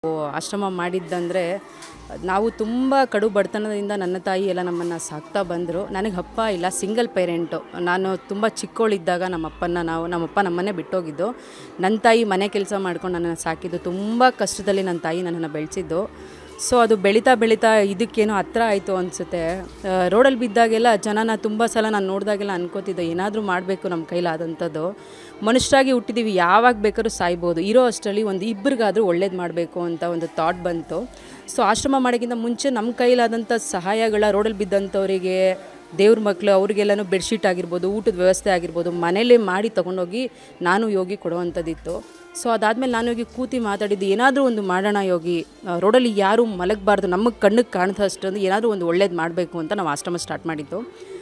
ಆಶ್ರಮ ಮಾಡಿದ್ದಂದರೆ ನಾವು ತುಂಬ ಕಡು ಬಡತನದಿಂದ ನನ್ನ ತಾಯಿ ಎಲ್ಲ ನಮ್ಮನ್ನು ಸಾಕ್ತಾ ಬಂದರು. ನನಗೆ ಅಪ್ಪ ಇಲ್ಲ, ಸಿಂಗಲ್ ಪೇರೆಂಟು. ನಾನು ತುಂಬ ಚಿಕ್ಕವಳಿದ್ದಾಗ ನಮ್ಮಪ್ಪ ನಮ್ಮನ್ನೇ ಬಿಟ್ಟೋಗಿದ್ದು. ನನ್ನ ತಾಯಿ ಮನೆ ಕೆಲಸ ಮಾಡ್ಕೊಂಡು ನನ್ನನ್ನು ಸಾಕಿದ್ದು. ತುಂಬ ಕಷ್ಟದಲ್ಲಿ ನನ್ನ ತಾಯಿ ನನ್ನನ್ನು ಬೆಳೆಸಿದ್ದು. ಸೊ ಅದು ಬೆಳೀತಾ ಇದಕ್ಕೇನೋ ಹತ್ರ ಆಯಿತು ಅನಿಸುತ್ತೆ. ರೋಡಲ್ಲಿ ಬಿದ್ದಾಗೆಲ್ಲ ಜನನ ತುಂಬ ಸಲ ನಾನು ನೋಡಿದಾಗೆಲ್ಲ ಅನ್ಕೋತಿದ್ದೆ, ಏನಾದರೂ ಮಾಡಬೇಕು ನಮ್ಮ ಕೈಲಾದಂಥದ್ದು. ಮನುಷ್ಯರಾಗಿ ಹುಟ್ಟಿದ್ದೀವಿ, ಯಾವಾಗ ಬೇಕಾದ್ರೂ ಸಾಯ್ಬೋದು. ಇರೋ ಅಷ್ಟರಲ್ಲಿ ಒಂದು ಇಬ್ಬರಿಗಾದರೂ ಒಳ್ಳೇದು ಮಾಡಬೇಕು ಅಂತ ಒಂದು ಥಾಟ್ ಬಂತು. ಸೊ ಆಶ್ರಮ ಮಾಡೋಕ್ಕಿಂತ ಮುಂಚೆ ನಮ್ಮ ಕೈಲಾದಂಥ ಸಹಾಯಗಳ ರೋಡಲ್ಲಿ ಬಿದ್ದಂಥವರಿಗೆ, ದೇವ್ರ ಮಕ್ಕಳು ಅವ್ರಿಗೆಲ್ಲನೂ ಬೆಡ್ಶೀಟ್ ಆಗಿರ್ಬೋದು, ಊಟದ ವ್ಯವಸ್ಥೆ ಆಗಿರ್ಬೋದು, ಮನೇಲೇ ಮಾಡಿ ತೊಗೊಂಡೋಗಿ ನಾನು ಯೋಗಿ ಕೊಡುವಂಥದ್ದಿತ್ತು. ಸೊ ಅದಾದಮೇಲೆ ನಾನು ಹೋಗಿ ಕೂತಿ ಮಾತಾಡಿದ್ದು, ಏನಾದರೂ ಒಂದು ಮಾಡೋಣ ಯೋಗಿ, ರೋಡಲ್ಲಿ ಯಾರೂ ಮಲಗಬಾರ್ದು, ನಮಗೆ ಕಣ್ಣಿಗೆ ಕಾಣ್ದಷ್ಟೊಂದು ಏನಾದರೂ ಒಂದು ಒಳ್ಳೇದು ಮಾಡಬೇಕು ಅಂತ ನಾವು ಆಶ್ರಮ ಸ್ಟಾರ್ಟ್ ಮಾಡಿದ್ದು.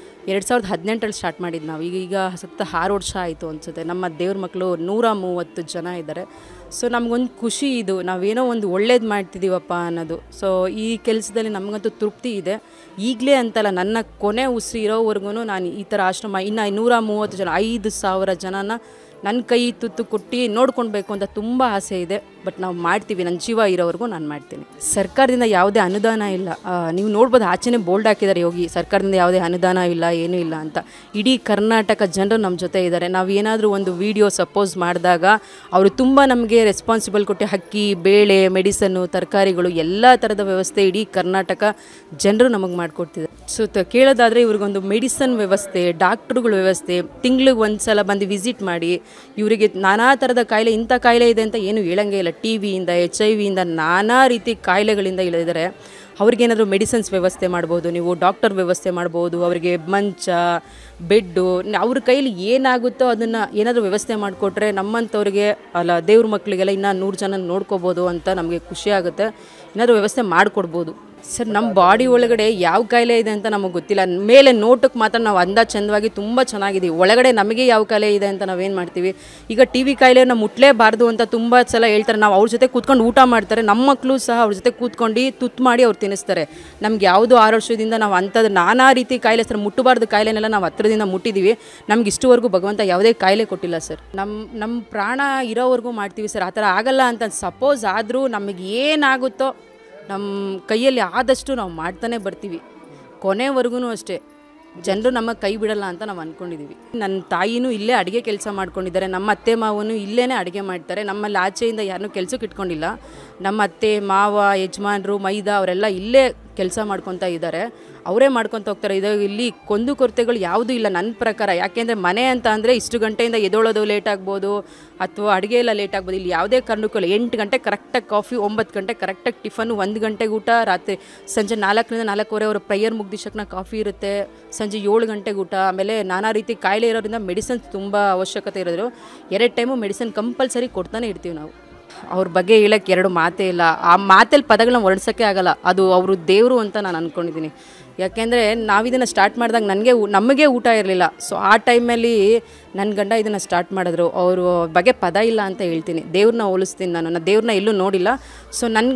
2018 ಸ್ಟಾರ್ಟ್ ಮಾಡಿದ್ದು ನಾವು. ಈಗ 6 ವರ್ಷ ಆಯಿತು ಅನಿಸುತ್ತೆ. ನಮ್ಮ ದೇವ್ರ ಮಕ್ಕಳು 130 ಜನ ಇದ್ದಾರೆ. ಸೊ ನಮಗೊಂದು ಖುಷಿ ಇದು, ನಾವೇನೋ ಒಂದು ಒಳ್ಳೇದು ಮಾಡ್ತಿದ್ದೀವಪ್ಪ ಅನ್ನೋದು. ಸೊ ಈ ಕೆಲಸದಲ್ಲಿ ನಮಗಂತೂ ತೃಪ್ತಿ ಇದೆ. ಈಗಲೇ ಅಂತಲ್ಲ, ನನ್ನ ಕೊನೆ ಉಸಿರು ಇರೋವರೆಗೂ ನಾನು ಈ ಥರ ಆಶ್ರಮ ಇನ್ನು 130 ಜನ, 5,000 ಜನನ ನನ್ನ ಕೈ ತುತ್ತು ಕೊಟ್ಟು ನೋಡ್ಕೊಳ್ಬೇಕು ಅಂತ ತುಂಬ ಆಸೆ ಇದೆ. ಬಟ್ ನಾವು ಮಾಡ್ತೀವಿ, ನನ್ನ ಜೀವ ಇರೋವರೆಗೂ ನಾನು ಮಾಡ್ತೀನಿ. ಸರ್ಕಾರದಿಂದ ಯಾವುದೇ ಅನುದಾನ ಇಲ್ಲ. ನೀವು ನೋಡ್ಬೋದು, ಆಚೆನೇ ಬೋಲ್ಡ್ ಹಾಕಿದ್ದಾರೆ ಯೋಗಿ, ಸರ್ಕಾರದಿಂದ ಯಾವುದೇ ಅನುದಾನ ಇಲ್ಲ, ಏನೂ ಇಲ್ಲ ಅಂತ. ಇಡೀ ಕರ್ನಾಟಕ ಜನರು ನಮ್ಮ ಜೊತೆ ಇದ್ದಾರೆ. ನಾವು ಏನಾದರೂ ಒಂದು ವಿಡಿಯೋ ಸಪೋಸ್ ಮಾಡಿದಾಗ ಅವರು ತುಂಬ ನಮಗೆ ರೆಸ್ಪಾನ್ಸಿಬಲ್ ಕೊಟ್ಟು ಅಕ್ಕಿ, ಬೇಳೆ, ಮೆಡಿಸನ್ನು, ತರಕಾರಿಗಳು ಎಲ್ಲ ಥರದ ವ್ಯವಸ್ಥೆ ಇಡೀ ಕರ್ನಾಟಕ ಜನರು ನಮಗೆ ಮಾಡಿಕೊಡ್ತಿದ್ದಾರೆ. ಸೊ ಕೇಳೋದಾದರೆ ಇವ್ರಿಗೊಂದು ಮೆಡಿಸನ್ ವ್ಯವಸ್ಥೆ, ಡಾಕ್ಟ್ರುಗಳ ವ್ಯವಸ್ಥೆ, ತಿಂಗ್ಳಿಗೆ ಒಂದು ಸಲ ಬಂದು ವಿಸಿಟ್ ಮಾಡಿ ಇವರಿಗೆ ನಾನಾ ಥರದ ಕಾಯಿಲೆ, ಇಂಥ ಕಾಯಿಲೆ ಇದೆ ಅಂತ ಏನು ಹೇಳಂಗೇ ಇಲ್ಲ. TVಯಿಂದ, HIV ನಾನಾ ರೀತಿ ಕಾಯಿಲೆಗಳಿಂದ ಇಳಿದಿದ್ದಾರೆ. ಅವ್ರಿಗೇನಾದರೂ ಮೆಡಿಸಿನ್ಸ್ ವ್ಯವಸ್ಥೆ ಮಾಡ್ಬೋದು, ನೀವು ಡಾಕ್ಟರ್ ವ್ಯವಸ್ಥೆ ಮಾಡ್ಬೋದು, ಅವರಿಗೆ ಮಂಚ, ಬೆಡ್ಡು, ಅವ್ರ ಕೈಲಿ ಏನಾಗುತ್ತೋ ಅದನ್ನು ಏನಾದರೂ ವ್ಯವಸ್ಥೆ ಮಾಡಿಕೊಟ್ರೆ ನಮ್ಮಂಥವ್ರಿಗೆ ಅಲ್ಲ, ದೇವ್ರ ಮಕ್ಕಳಿಗೆಲ್ಲ ಇನ್ನೂ 100 ಜನ ನೋಡ್ಕೋಬೋದು ಅಂತ ನಮಗೆ ಖುಷಿ ಆಗುತ್ತೆ. ಏನಾದರೂ ವ್ಯವಸ್ಥೆ ಮಾಡಿಕೊಡ್ಬೋದು. ಸರ್, ನಮ್ಮ ಬಾಡಿ ಒಳಗಡೆ ಯಾವ ಕಾಯಿಲೆ ಇದೆ ಅಂತ ನಮಗೆ ಗೊತ್ತಿಲ್ಲ. ಮೇಲೆ ನೋಟಕ್ಕೆ ಮಾತ್ರ ನಾವು ಚಂದವಾಗಿ ತುಂಬ ಚೆನ್ನಾಗಿದ್ದೀವಿ. ಒಳಗಡೆ ನಮಗೆ ಯಾವ ಕಾಯಿಲೆ ಇದೆ ಅಂತ ನಾವೇನು ಮಾಡ್ತೀವಿ. ಈಗ TV ಕಾಯಿಲೆಯನ್ನು ಮುಟ್ಲೇಬಾರ್ದು ಅಂತ ತುಂಬ ಸಲ ಹೇಳ್ತಾರೆ. ನಾವು ಅವ್ರ ಜೊತೆ ಕೂತ್ಕೊಂಡು ಊಟ ಮಾಡ್ತಾರೆ, ನಮ್ಮ ಮಕ್ಕಳು ಸಹ ಅವ್ರ ಜೊತೆ ಕೂತ್ಕೊಂಡು ತುತ್ತು ಮಾಡಿ ಅವ್ರು ತಿನ್ನಿಸ್ತಾರೆ. ನಮ್ಗೆ ಯಾವುದೋ 6 ವರ್ಷದಿಂದ ನಾವು ಅಂಥದ್ದು ನಾನಾ ರೀತಿ ಕಾಯಿಲೆ ಸರ್, ಮುಟ್ಟಬಾರ್ದು ಕಾಯಿಲೆನೆಲ್ಲ ನಾವು ಹತ್ರದಿಂದ ಮುಟ್ಟಿದ್ದೀವಿ. ನಮ್ಗೆ ಇಷ್ಟುವರೆಗೂ ಭಗವಂತ ಯಾವುದೇ ಕಾಯಿಲೆ ಕೊಟ್ಟಿಲ್ಲ ಸರ್. ನಮ್ಮ ಪ್ರಾಣ ಇರೋವರೆಗೂ ಮಾಡ್ತೀವಿ ಸರ್. ಆ ಥರ ಆಗಲ್ಲ ಅಂತ ಸಪೋಸ್ ಆದರೂ ನಮಗೆ ಏನಾಗುತ್ತೋ ನಮ್ಮ ಕೈಯಲ್ಲಿ ಆದಷ್ಟು ನಾವು ಮಾಡ್ತಾನೆ ಬರ್ತೀವಿ, ಕೊನೆವರೆಗೂ ಅಷ್ಟೇ. ಜನರು ನಮ್ಮ ಕೈ ಬಿಡಲ್ಲ ಅಂತ ನಾವು ಅಂದ್ಕೊಂಡಿದ್ದೀವಿ. ನನ್ನ ತಾಯಿನೂ ಇಲ್ಲೇ ಅಡುಗೆ ಕೆಲಸ ಮಾಡ್ಕೊಂಡಿದ್ದಾರೆ, ನಮ್ಮ ಅತ್ತೆ ಮಾವನು ಇಲ್ಲೇ ಅಡುಗೆ ಮಾಡ್ತಾರೆ. ನಮ್ಮಲ್ಲಿ ಆಚೆಯಿಂದ ಯಾರನ್ನೂ ಕೆಲಸಕ್ಕೆ ಇಟ್ಕೊಂಡಿಲ್ಲ. ನಮ್ಮ ಅತ್ತೆ ಮಾವ, ಯಜಮಾನರು, ಮೈದಾ ಅವರೆಲ್ಲ ಇಲ್ಲೇ ಕೆಲಸ ಮಾಡ್ಕೊತಾ ಇದ್ದಾರೆ, ಅವರೇ ಮಾಡ್ಕೊತ ಹೋಗ್ತಾರೆ. ಇಲ್ಲಿ ಕೊರತೆಗಳು ಯಾವುದೂ ಇಲ್ಲ ನನ್ನ ಪ್ರಕಾರ. ಯಾಕೆಂದರೆ ಮನೆ ಅಂತ ಅಂದರೆ ಇಷ್ಟು ಗಂಟೆಯಿಂದ ಎದೊಳೋದು ಲೇಟ್ ಆಗ್ಬೋದು, ಅಥವಾ ಅಡುಗೆ ಎಲ್ಲ ಲೇಟ್ ಆಗ್ಬೋದು. ಇಲ್ಲಿ ಯಾವುದೇ ಕಾರಣಕ್ಕೂ ಇಲ್ಲ. 8 ಗಂಟೆ ಕರೆಕ್ಟಾಗಿ ಕಾಫಿ, 9 ಗಂಟೆ ಕರೆಕ್ಟಾಗಿ ಟಿಫನ್ನು, 1 ಗಂಟೆಗೆ ಊಟ, ರಾತ್ರಿ ಸಂಜೆ 4ರಿಂದ 4:15 ಅವರು ಪ್ರೇಯರ್ ಮುಗ್ದಿದ್ದಕ್ಕೆ ಕಾಫಿ ಇರುತ್ತೆ, ಸಂಜೆ 7 ಗಂಟೆಗೆ ಊಟ. ಆಮೇಲೆ ನಾನಾ ರೀತಿ ಕಾಯಿಲೆ ಇರೋದ್ರಿಂದ ಮೆಡಿಸಿನ್ಸ್ ತುಂಬ ಅವಶ್ಯಕತೆ ಇರೋದ್ರು 2 ಟೈಮು ಮೆಡಿಸಿನ್ ಕಂಪಲ್ಸರಿ ಕೊಡ್ತಾನೆ ಇರ್ತೀವಿ ನಾವು. ಅವ್ರ ಬಗ್ಗೆ ಹೇಳೋಕ್ಕೆ 2 ಮಾತೇ ಇಲ್ಲ. ಆ ಮಾತಲ್ಲಿ ಪದಗಳನ್ನ ಹೊರಡ್ಸೋಕ್ಕೆ ಆಗಲ್ಲ. ಅದು ಅವರು ದೇವರು ಅಂತ ನಾನು ಅಂದ್ಕೊಂಡಿದ್ದೀನಿ. ಯಾಕೆಂದರೆ ನಾವಿದನ್ನು ಸ್ಟಾರ್ಟ್ ಮಾಡಿದಾಗ ನಮಗೆ ಊಟ ಇರಲಿಲ್ಲ. ಸೊ ಆ ಟೈಮಲ್ಲಿ ನನ್ನ ಗಂಡ ಇದನ್ನು ಸ್ಟಾರ್ಟ್ ಮಾಡಿದ್ರು. ಅವರು ಬಗ್ಗೆ ಪದ ಇಲ್ಲ ಅಂತ ಹೇಳ್ತೀನಿ. ದೇವ್ರನ್ನ ಹೋಲಿಸ್ತೀನಿ ನಾನು ದೇವ್ರನ್ನ ಎಲ್ಲೂ ನೋಡಿಲ್ಲ. ಸೊ